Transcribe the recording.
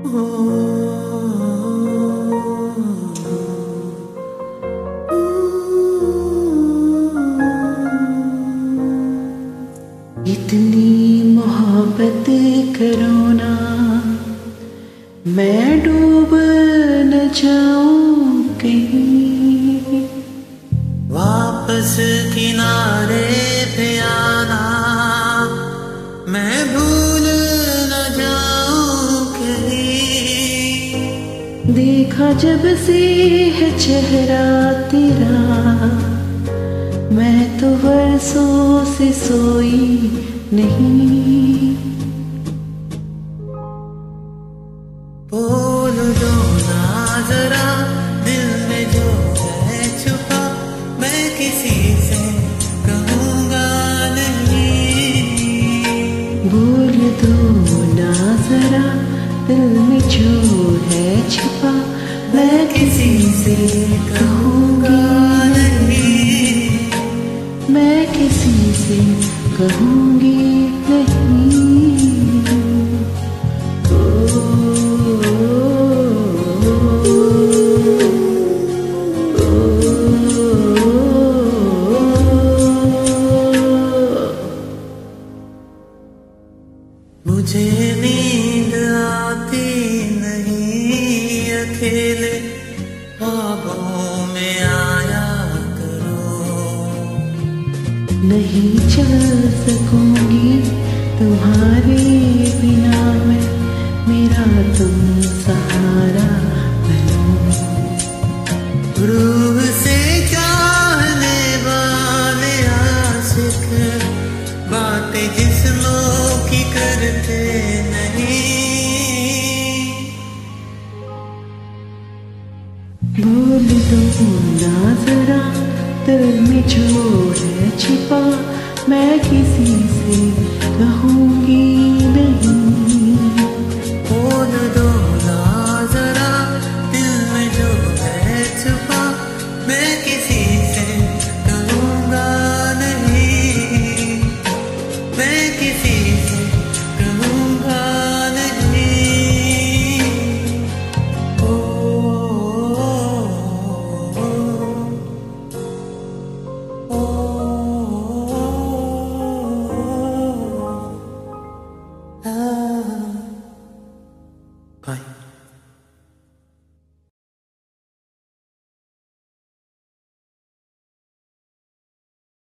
इतनी मोहब्बत करो ना, मैं डूब न जाऊं कहीं। वापस किनारे पे आना, मैं भूल न जाऊं कहीं। देखा जब से है चेहरा तेरा, मैं तो बरसों से सोई नहीं। बोल दो ना जरा दिल में जो है छुपा, मैं किसी से कहूँगा नहीं। बोल दो ना जरा दिल में जो है छुपा, मैं किसी से कहूँगा नहीं। मैं किसी से कहूँगी नहीं। मुझे नींद आती नहीं, अकेले ख्वाबों में आया करो। नहीं चल सकूंगी तुम्हारे